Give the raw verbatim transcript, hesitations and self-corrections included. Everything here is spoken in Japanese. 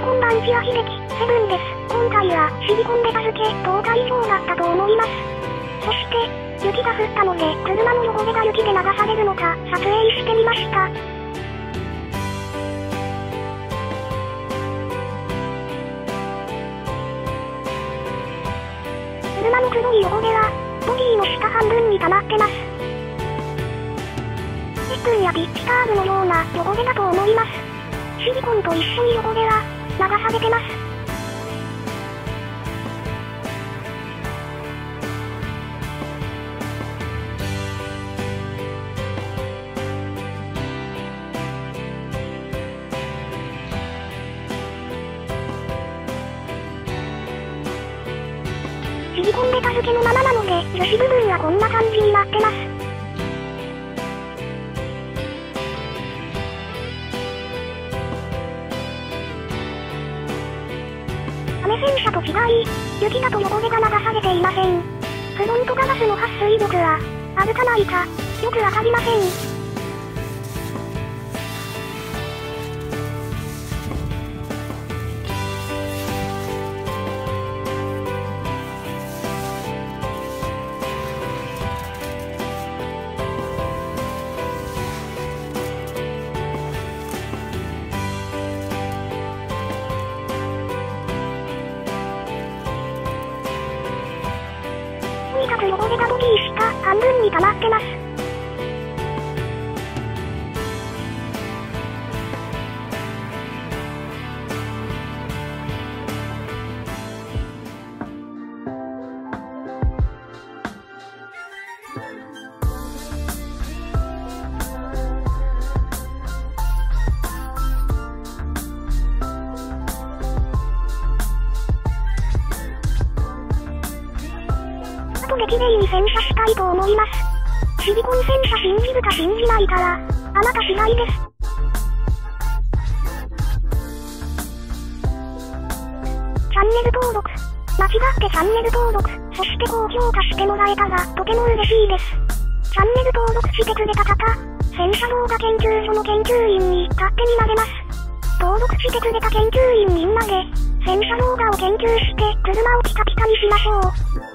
こんばんちは秀樹、セブンです。今回はシリコンベタ付け等大丈だったと思います。そして、雪が降ったので車の汚れが雪で流されるのか撮影してみました。車の黒い汚れは、ボディの下半分に溜まってます。スプーンやピッチカーブのような汚れだと思います。シリコンと一緒に汚れは流されてます。シリコンベタ付けのままなので樹脂部分はこんな感じになってます。雨洗車と違い、雪だと汚れが流されていません。フロントガラスの撥水力はあるかないかよくわかりません。とにかく汚れがボディ下半分に溜まってます。後で綺麗に洗車したいと思います。シリコン洗車信じるか信じないかは、あなた次第です。チャンネル登録、間違ってチャンネル登録、そして高評価してもらえたらとても嬉しいです。チャンネル登録してくれた方、洗車動画研究所の研究員に勝手になれます。登録してくれた研究員みんなで、洗車動画を研究して車をピカピカにしましょう。